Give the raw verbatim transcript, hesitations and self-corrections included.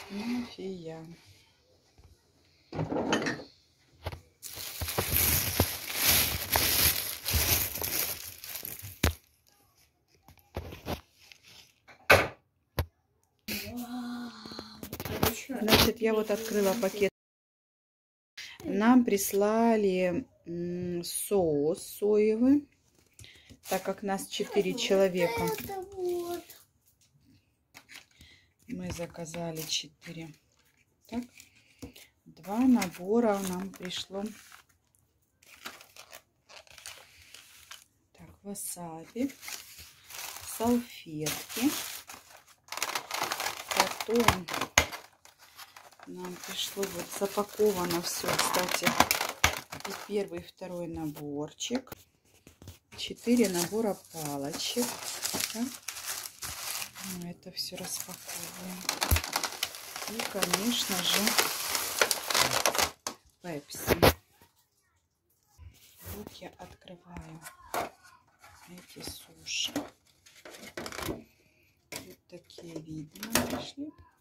Мафия. Значит, я вот открыла пакет. Нам прислали соус соевый, так как нас четыре человека. Мы заказали четыре. Так, два набора нам пришло. Так, васаби, салфетки. Потом нам пришло вот запаковано все, кстати, и первый, и второй наборчик. Четыре набора палочек. Так. Ну, это все распаковываем. И, конечно же, пепси. Вот я открываю эти суши. Вот такие виды нам пришли.